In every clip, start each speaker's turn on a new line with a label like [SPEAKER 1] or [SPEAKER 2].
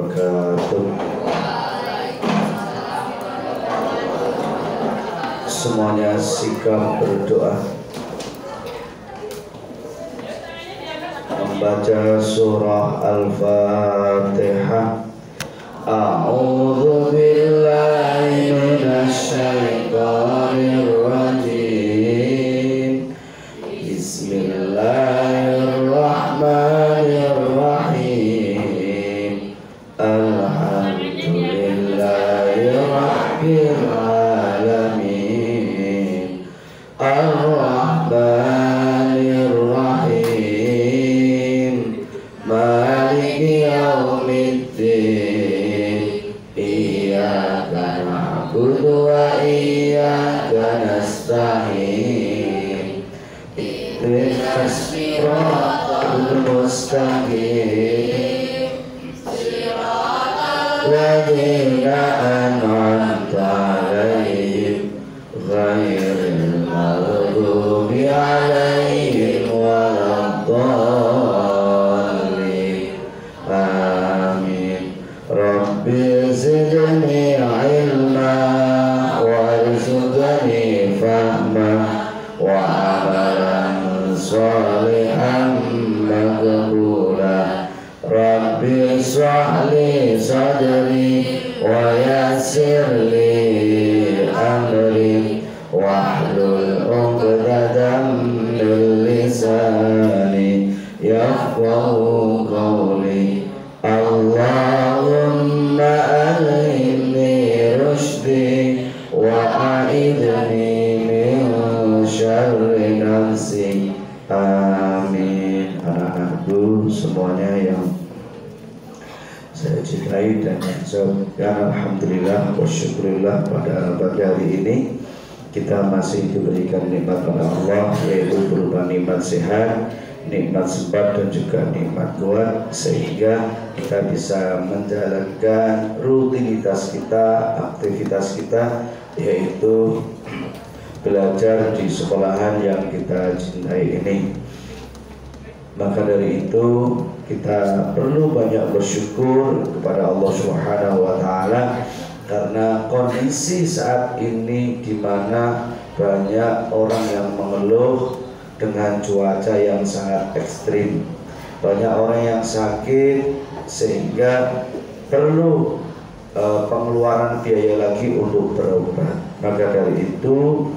[SPEAKER 1] wabarakatuh. Semuanya sikap berdoa, membaca surah Al-Fatihah. A'udzu billahi minasy syaithanir rajim. Bismillahirrahmanirrahim. Alhamdulillahirabbil alamin. Ar-Rahmanir Rahim. Maliki yaumiddin. Iyyaka na'budu wa iyyaka nasta'in. Ihdinas siratal mustaqim. Siratal ladzina an'amta 'alaihim ghairil maghdubi 'alaihim waladdallin. Amin. Rabbi zidni 'ilma warzuqni fahma wa 'amalan shalihan maqbula. Rabbi shrah li sadri wa yassir li amri wahlul 'uqdatam min lisani yafqahu qawli. Allahumma alhimni rusydi wa a'idni min syarri nafsi. Amin. Anak-anakku semuanya yang saya cintai dan yang alhamdulillah wa syukurillah, pada pagi hari ini kita masih diberikan nikmat oleh Allah, yaitu berupa nikmat sehat, nikmat sempat dan juga nikmat kuat, sehingga kita bisa menjalankan rutinitas kita, aktivitas kita, yaitu belajar di sekolahan yang kita cintai ini. Maka dari itu kita perlu banyak bersyukur kepada Allah Subhanahu wa taala, karena kondisi saat ini di mana banyak orang yang mengeluh dengan cuaca yang sangat ekstrim, banyak orang yang sakit, sehingga perlu pengeluaran biaya lagi untuk berobat. Maka dari itu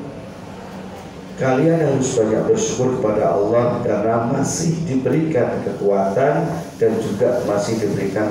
[SPEAKER 1] kalian harus banyak bersyukur kepada Allah karena masih diberikan kekuatan dan juga masih diberikan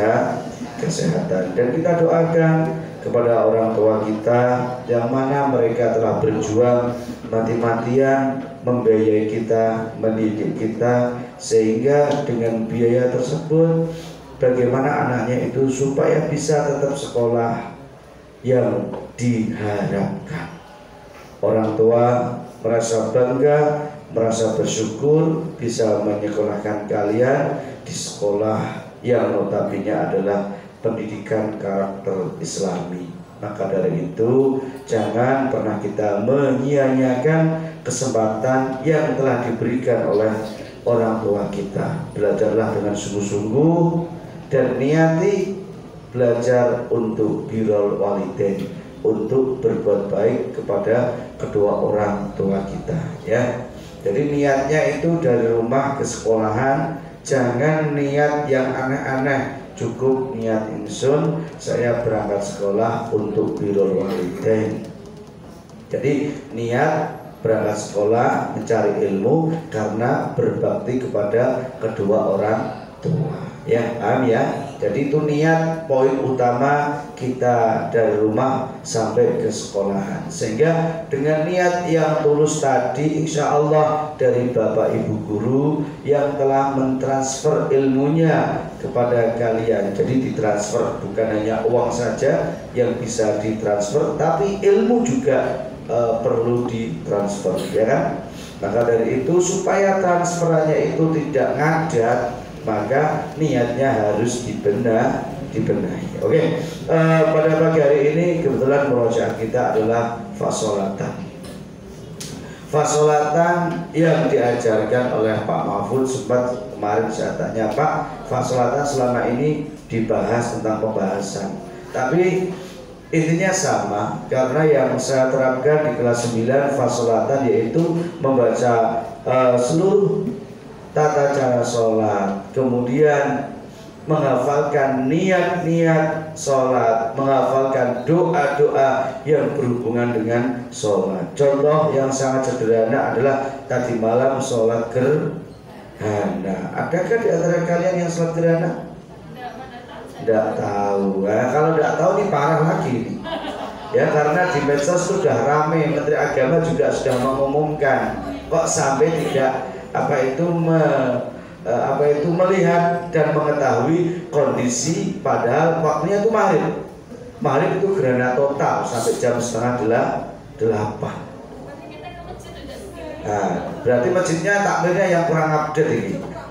[SPEAKER 1] kesehatan. Dan kita doakan kepada orang tua kita yang mana mereka telah berjuang mati-matian membiayai kita, mendidik kita, sehingga dengan biaya tersebut bagaimana anaknya itu supaya bisa tetap sekolah yang diharapkan. Orang tua merasa bangga, merasa bersyukur bisa menyekolahkan kalian di sekolah yang notabene adalah pendidikan karakter Islami. Maka dari itu jangan pernah kita menyia-nyiakan kesempatan yang telah diberikan oleh orang tua kita. Belajarlah dengan sungguh-sungguh dan niati belajar untuk birrul walidain, untuk berbuat baik kepada kedua orang tua kita, ya. Jadi niatnya itu dari rumah ke sekolahan, jangan niat yang aneh-aneh. Cukup niat insun, saya berangkat sekolah untuk birrul walidain. Jadi niat berangkat sekolah mencari ilmu karena berbakti kepada kedua orang tua, ya, paham ya? Jadi itu niat poin utama kita dari rumah sampai ke sekolahan. Sehingga dengan niat yang tulus tadi, insya Allah dari Bapak Ibu guru yang telah mentransfer ilmunya kepada kalian. Jadi ditransfer, bukan hanya uang saja yang bisa ditransfer, tapi ilmu juga perlu ditransfer, ya kan? Maka dari itu supaya transferannya itu tidak ngadat, maka niatnya harus dibenahi. Oke. Pada pagi hari ini kebetulan murojaah kita adalah fasolatan. fasolatan yang diajarkan oleh Pak Mahfud. Sempat kemarin saya tanya, Pak, fasolatan selama ini dibahas tentang pembahasan, tapi intinya sama, karena yang saya terapkan di kelas 9 fasolatan yaitu membaca seluruh tata cara sholat, kemudian menghafalkan niat-niat sholat, menghafalkan doa-doa yang berhubungan dengan sholat. Contoh yang sangat sederhana adalah tadi malam sholat gerhana. Adakah di antara kalian yang sholat gerhana? Tidak tahu. Nah, kalau tidak tahu ini parah lagi nih. Ya, karena di medsos sudah ramai, Menteri Agama juga sudah mengumumkan. Kok sampai tidak melihat dan mengetahui kondisi, padahal waktunya itu maghrib itu gerhana total sampai jam 7:30. Nah, berarti masjidnya takmirnya yang kurang update ini.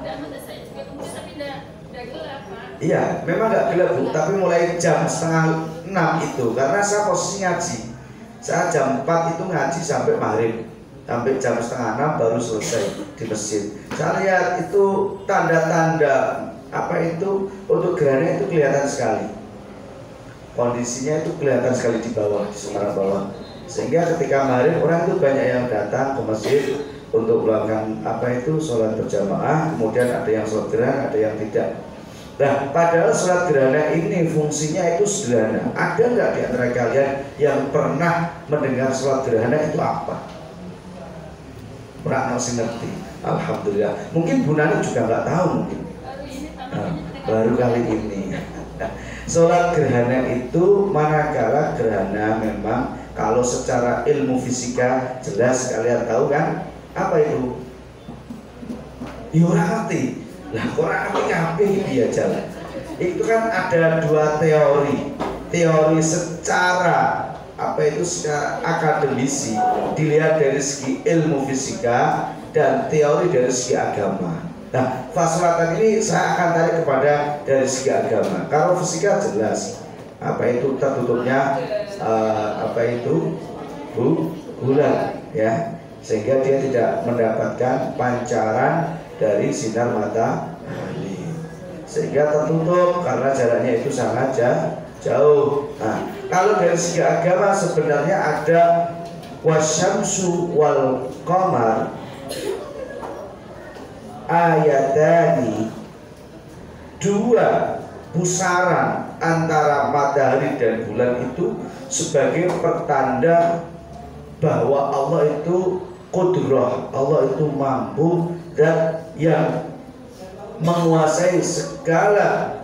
[SPEAKER 1] Iya, memang nggak gelap Bu, tapi mulai jam 5:30 itu, karena saya posisi ngaji. Saya jam 4 itu ngaji sampai maghrib, sampai jam 5:30 baru selesai di masjid. Saya lihat itu tanda-tanda untuk gerhana itu kelihatan sekali. Kondisinya itu kelihatan sekali di bawah, di Semarang bawah. Sehingga ketika maghrib orang itu banyak yang datang ke masjid untuk melakukan sholat berjamaah. Kemudian ada yang sholat gerhana, ada yang tidak. Nah, padahal sholat gerhana ini fungsinya itu sederhana. Ada nggak di antara kalian yang pernah mendengar sholat gerhana itu apa? Pernah masih ngerti? Alhamdulillah. Mungkin Bu Nani juga nggak tahu mungkin. Baru kali ini. Sholat gerhana itu manakala gerhana memang kalau secara ilmu fisika jelas kalian tahu kan? Apa itu? Ya orang ngerti. Lah Quran kabeh dia jalan. Itu kan ada dua teori secara secara akademisi dilihat dari segi ilmu fisika dan teori dari segi agama. Nah, fasolatan ini saya akan tarik kepada dari segi agama. Kalau fisika jelas tertutupnya bulan ya, sehingga dia tidak mendapatkan pancaran dari sinar matahari, sehingga tertutup karena jaraknya itu sangat jauh. Nah, kalau dari segi agama sebenarnya ada wasyamsu wal qamar ayatani, dua pusaran antara matahari dan bulan itu sebagai pertanda bahwa Allah itu qudrah, Allah itu mampu dan yang menguasai segala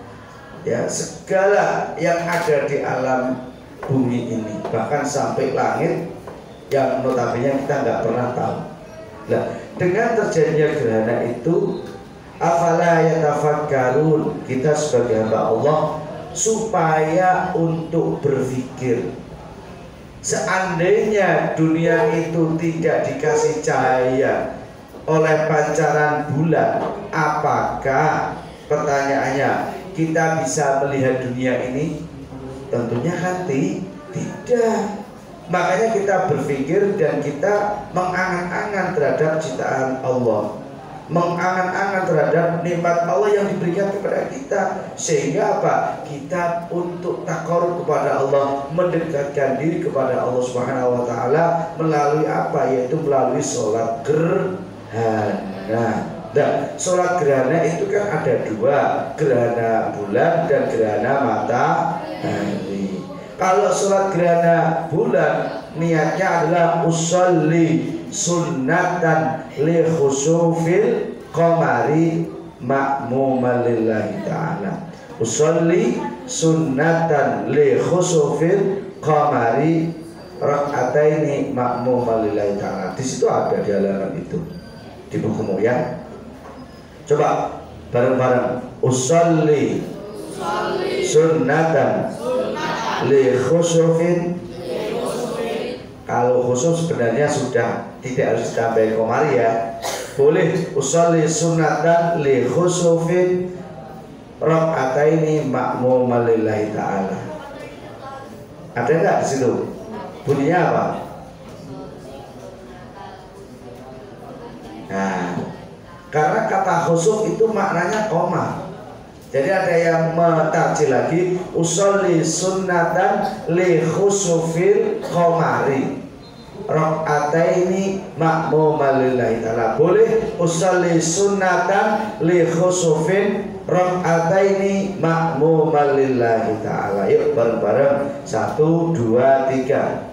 [SPEAKER 1] yang ada di alam bumi ini, bahkan sampai langit yang notabene kita nggak pernah tahu. Nah, dengan terjadinya gerhana itu, afala yatafakkarun, kita sebagai hamba Allah supaya untuk berpikir, seandainya dunia itu tidak dikasih cahaya oleh pancaran bulan, apakah, pertanyaannya, kita bisa melihat dunia ini? Tentunya kan tidak. Makanya kita berpikir dan kita mengangan-angan terhadap ciptaan Allah, mengangan-angan terhadap nikmat Allah yang diberikan kepada kita, sehingga kita untuk takarub kepada Allah, mendekatkan diri kepada Allah Subhanahu wa taala melalui yaitu melalui sholat gerhana. Nah, sholat gerhana itu kan ada dua, gerhana bulan dan gerhana matahari. Kalau sholat gerhana bulan niatnya adalah usolli sunnatan li khusufil qamari ma'muman lillahi ta'ala. Usolli sunnatan li khusufil qamari rak'ataini ma'muman lillahi ta'ala. Di situ ada di halaman itu di bukumu ya. Coba bareng-bareng. Usolli sunnatan li khusufin. Kalau khusuf sebenarnya sudah tidak harus ditambahin komari ya. Boleh usolli sunnatan li khusufin rak'ataini ma'muman lillahi ta'ala. Ada nggak di situ? Bunyinya apa? Nah, karena kata khusuf itu maknanya koma. Jadi ada yang mentarjih lagi usolli sunnatan li khusufil qamari rakaataini ma'muman lillahi ta'ala. Boleh usolli sunnatan li khusufin rakaataini ma'muman lillahi ta'ala. Yuk bareng-bareng 1, 2, 3.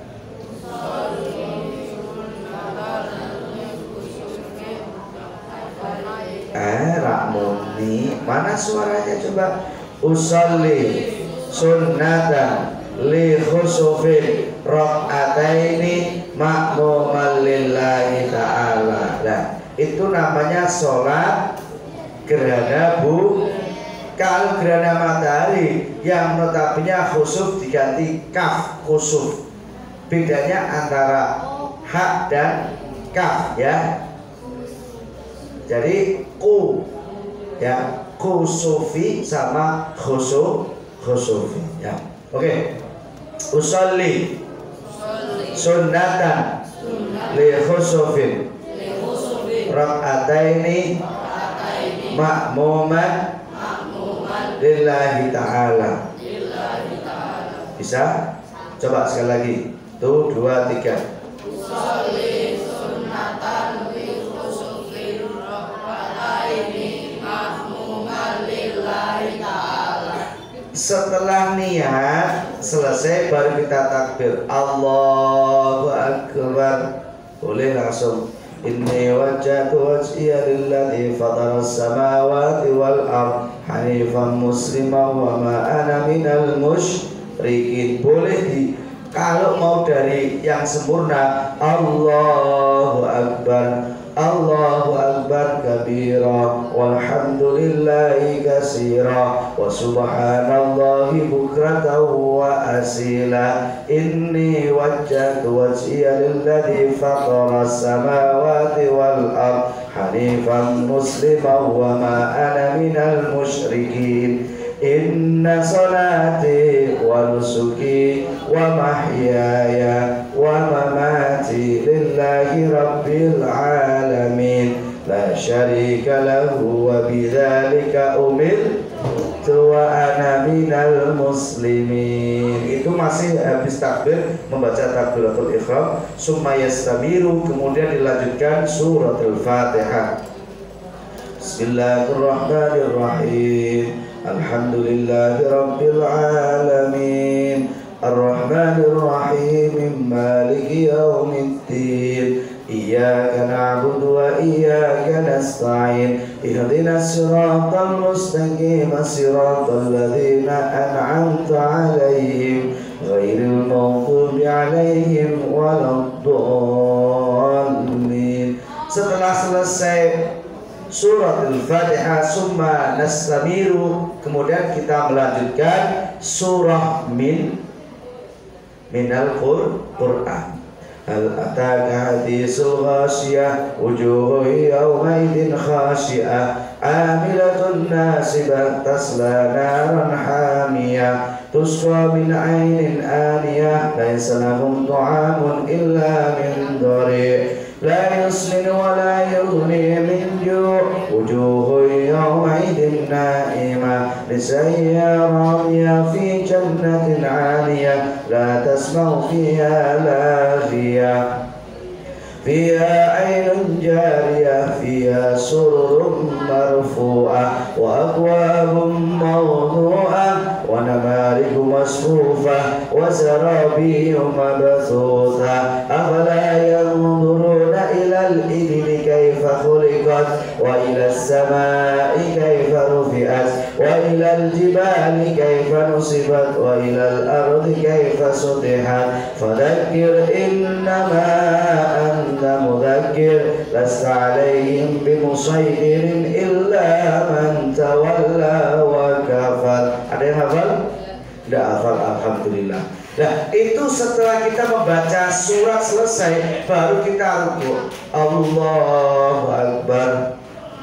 [SPEAKER 1] Rakmuni, mana suaranya coba? Usolli sunnatan li khusufin rakaataini ma'muman lillahi ta'ala. Nah, itu namanya sholat gerhana kalau gerhana matahari yang notabene khusuf diganti kaf khusuf. Bedanya antara hak dan kaf ya. Jadi ku ya, kusufi sama khusufi ya. Oke. Usolli sunnatan li khusufin rakaataini ma'muman lillahi ta'ala. Bisa? Coba sekali lagi. Tuh 2, 3. Usolli sunnatan li khusufin rakaataini ma'muman lillahi ta'ala. Setelah niat selesai baru kita takbir Allahu Akbar. Boleh langsung inni wajjahtu wajhiya lilladzi fataras samawati wal ardh hanifan musliman wa ma ana minal musyrikin. Boleh kalau mau dari yang sempurna Allahu Akbar, Allahu Akbar kabira walhamdulillahi katsira wa subhanallahi bukratan wa asila. Inni wajjahtu wajhiya lilladzi fataras samawati wal ardh hanifan musliman wa ma ana minal musyrikin. Inna salati wa nusuki wa mahyaya wa mamati lillahi rabbil alamin la syarika lahu wa bidzalika umirtu wa ana minal muslimin. Itu masih habis takbir membaca takbiratul ihram, summa yastamiru, kemudian dilanjutkan suratul Fatihah. Bismillahirrahmanirrahim. Alhamdulillahi rabbil alamin arrahmanir rahim maliki yaumiddin iyyaka na'budu wa iyyaka nasta'in ihdinas siratal mustaqim siratal ladzina an'amta 'alaihim ghairil maghdubi 'alaihim waladdallin. Setelah selesai surat Al-Fatihah summa nastamiru, kemudian kita melanjutkan surah minal Qur'an. Hal ataka hadisul ghasiyah wujuhun yawmaidin khashi'ah amilatun nasibah tasla naran hamiyah tusqa min ainin aniyah laysa lahum ta'amun illa min dari' la yusmin wa la yughni min ju' wujuhun yawmaidin na'imah lisayya ramiya fi jannatin 'aliyah la tasma'u fiha laghiyah fiha 'ainun jariyah fiha sururun marfu'ah wa akwabun mawdu'ah wa namariku masfufah wa zarabiyyun mabthutha afala yanzuruna ilal ibili kaifa khuliqat wa ilal samai kaifa rufi'at wa ilal jibali kaifa nusibat wa ilal ardi kaifa sutihat fadhakkir innama anta mudhakkir lasta alaihim bimusaytirin illa man tawalla wa kafar. Ada yang hafal? Tidak hafal, alhamdulillah. Nah, itu setelah kita membaca surat selesai baru kita rukuk. Allahu Akbar.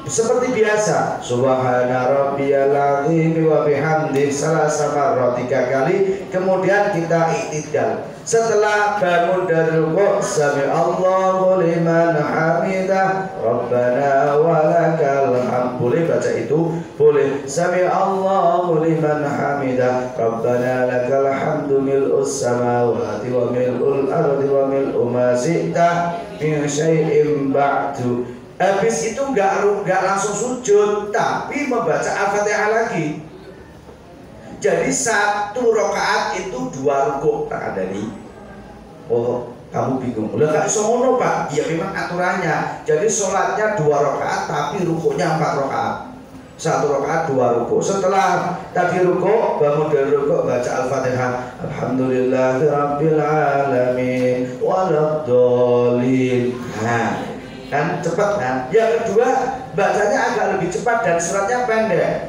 [SPEAKER 1] seperti biasa, subhana rabbiyal azim wa bihamdi salasa marrat 3 kali, kemudian kita i'tidal. Setelah bangun dari rukuk, sami Allahu liman hamidah rabbana walakal hamd. Boleh baca itu, boleh sami Allahu liman hamidah rabbana lakal hamdu mil'us samawati wa mil'ul ardi wa mil'u ma syi'ta min syai'in ba'du. Habis itu nggak langsung sujud, tapi membaca Al-Fatihah lagi. Jadi 1 rakaat itu 2 rukuk, tak ada nih. Oh, kamu bingung. Udah nggak bisa ngono Pak? Ya memang aturannya. Jadi sholatnya 2 rakaat, tapi rukuknya 4 rakaat. 1 rakaat 2 rukuk. Setelah tadi rukuk, bangun dari rukuk, baca Al-Fatihah. Alhamdulillahirabbil alamin waladdallin. Nah, kan cepat kan. Yang kedua, bacanya agak lebih cepat dan suratnya pendek.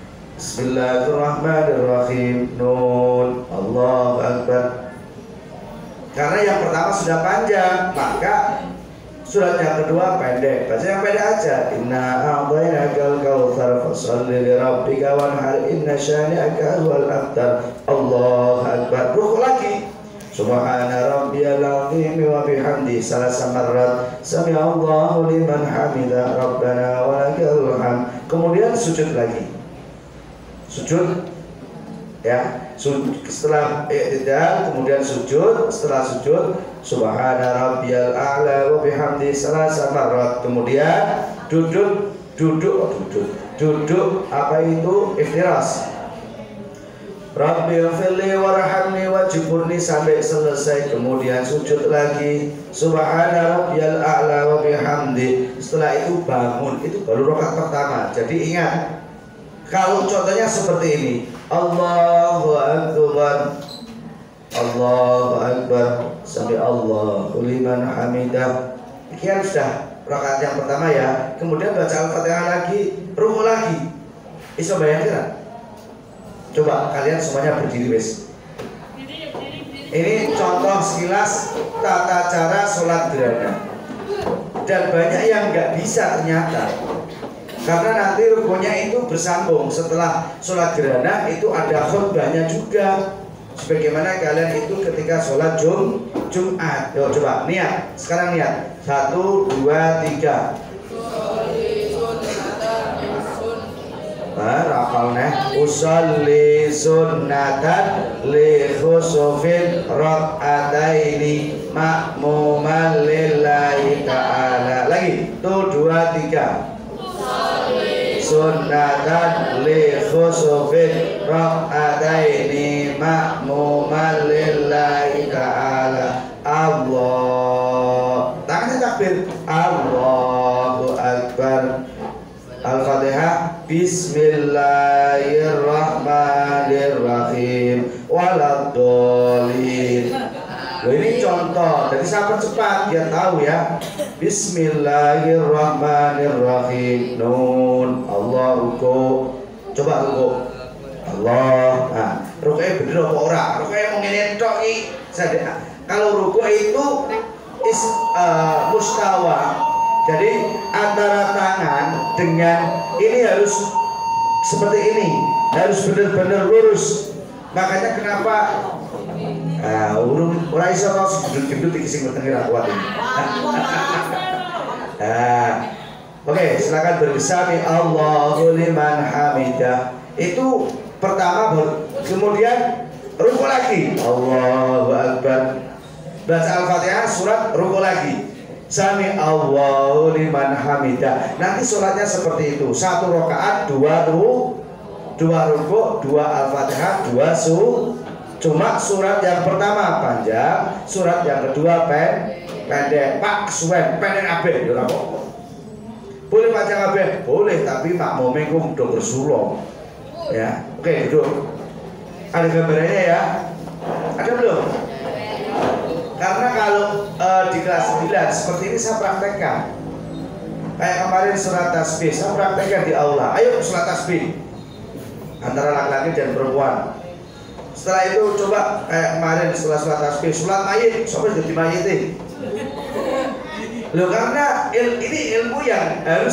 [SPEAKER 1] Bismillahirrahmanirrahim. Nun, Allahu Akbar. Karena yang pertama sudah panjang, maka surat yang kedua pendek. Baca yang pendek aja. Inna a'tainakal kautsar fasholli li rabbika wanhar inna syani'aka huwal abtar. Allahu Akbar. Rukuk lagi. Subhana rabbiyal azim wa bihamdi salasa marrat sami Allahu liman hamidah rabbana walakal hamd. Kemudian sujud lagi. Sujud ya, setelah i'tidal kemudian sujud, setelah sujud subhana rabbiyal a'la wa bihamdi salasa marrat. Kemudian duduk apa itu? Iftiras. Rabbi firli warhamni wajburni sampai selesai, kemudian sujud lagi subhana rabbiyal a'la wa bihamdi. Setelah itu bangun, itu baru rakaat pertama. Jadi ingat, kalau contohnya seperti ini, Allahu akbar, Allahu akbar, sami Allahu liman hamidah. Sekian sudah rakaat yang pertama ya. Kemudian baca Al-Fatihah lagi, rukuk lagi. Bisa bayangkan? Coba kalian semuanya berdiri wes. Ini contoh sekilas tata cara sholat gerhana. Dan banyak yang nggak bisa ternyata, karena nanti rukunya itu bersambung. Setelah sholat gerhana itu ada khutbahnya juga. Sebagaimana kalian itu ketika sholat Jumat. Yo, coba niat. Sekarang niat. 1, 2, 3. Rafalnya usolli sunnatan li khusufin rak'ataini ma'muman lillahi ta'ala. Lagi tuh 2, 3. Sunnatan li khusufin rak'ataini ma'muman lillahi ta'ala. Allah, tangannya takbir, Allahu Akbar. Al-Fatihah. Bismillahirrahmanirrahim waladdallin. Ini contoh, jadi saya percepat biar tahu ya. Bismillahirrahmanirrahim. Nun, Allah ruku. Coba ruku. Allah. Nah, rukuknya bener apa ora? Rukuknya mau ngene tok iki. Kalau ruku itu mustawa. Jadi antara tangan dengan ini harus seperti ini, harus benar-benar lurus. Makanya kenapa ora iso tos gendut-gendut iki sing wetenge ra kuat ini. Oke, silakan bersami Allahu liman hamidah. Itu pertama, kemudian rukuk lagi. Allahu Akbar. Baca Al-Fatihah, surat, rukuk lagi. Sami Allahu liman hamidah. Nanti sholatnya seperti itu. 1 rakaat, 2 rukuk, 2 Al-Fatihah, 2 Cuma surat yang pertama panjang, surat yang kedua pendek. Pak suwen pendek kabeh ya ora apa-apa. Boleh panjang kabeh, boleh, tapi makmume ku udah bersulong. Ya. Oke, duduk. Ada gambarnya ya? Ada belum? Karena kalau di kelas 9 seperti ini saya praktekkan. Kayak kemarin surat tasbih, saya praktekkan di aula. Ayo surat tasbih antara laki-laki dan perempuan. Setelah itu coba kayak kemarin setelah surat tasbih, surat mayit, siapa jadi mayit ini? Loh, karena ini ilmu yang harus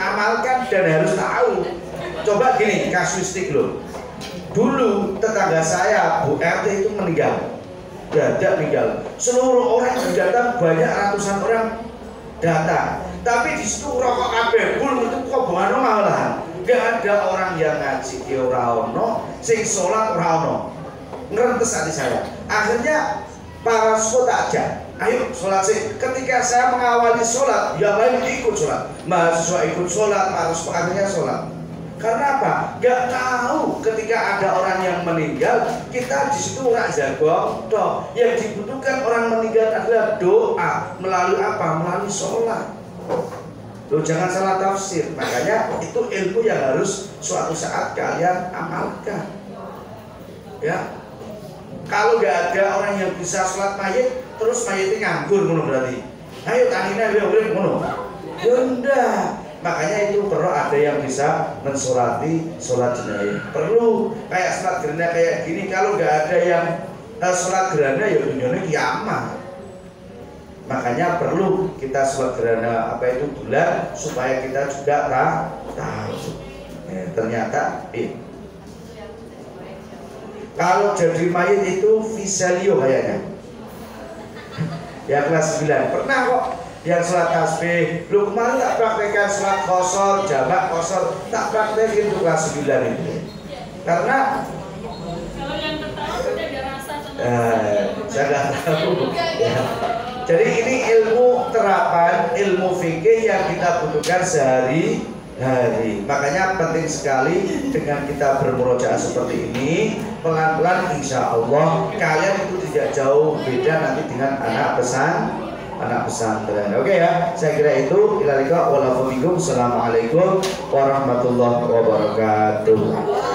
[SPEAKER 1] diamalkan dan harus tahu. Coba gini, kasuistik loh. Dulu tetangga saya Bu RT itu meninggal, dadak meninggal. Seluruh orang yang datang, banyak ratusan orang datang. Tapi di situ rokok kabeh, bul itu kok bungano malahan. Gak ada orang yang ngaji di ora ono, sing sholat ora ono. Ngerentes hati saya. Akhirnya para siswa tak ajak, ayo sholat sih. Ketika saya mengawali sholat, yang lain ikut sholat. Mahasiswa ikut sholat, harus akhirnya sholat. Karena apa? Gak tahu ketika ada orang yang meninggal, kita di situ nggak jago. Toh, yang dibutuhkan orang meninggal adalah doa. Melalui apa? Melalui sholat. Loh, jangan salah tafsir. Makanya itu ilmu yang harus suatu saat kalian amalkan. Ya. Kalau nggak ada orang yang bisa sholat mayit, terus mayitnya nganggur, ngono berarti. Ayo tanginnya urip ngono. Ya udah. Makanya itu perlu ada yang bisa mensolati sholat jenazah. Perlu kayak sholat gerhana kayak gini. Kalau nggak ada yang sholat gerhana, ya dunia kiamat. Makanya perlu kita sholat gerhana apa itu bulan supaya kita juga tahu. Ya, ternyata kalau jadi mayit itu Viselio kayaknya. Ya kelas 9 pernah kok yang sholat tasbih. Lu kemarin tak praktekkan sholat kosor, jamak kosor, tak praktekin untuk kelas 9 itu. Karena
[SPEAKER 2] kalau yang ketawa sudah dirasa
[SPEAKER 1] saya nggak tahu. Ya. Jadi ini ilmu terapan, ilmu fikih yang kita butuhkan sehari-hari. Makanya penting sekali dengan kita bermurojaah seperti ini, pelan-pelan insya Allah kalian itu tidak jauh beda nanti dengan anak pesantren. Oke ya, saya kira itu. Assalamualaikum warahmatullahi wabarakatuh.